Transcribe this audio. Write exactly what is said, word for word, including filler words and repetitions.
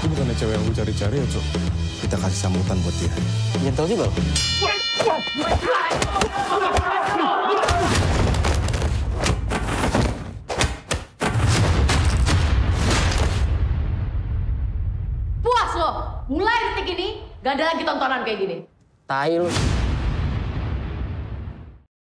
bukannya cewek yang lu cari-cari ya, Cok? Kita kasih sambutan buat dia. Nyentel juga loh. Puas lo? Mulai detik ini, gak ada lagi tontonan kayak gini. Tai lu.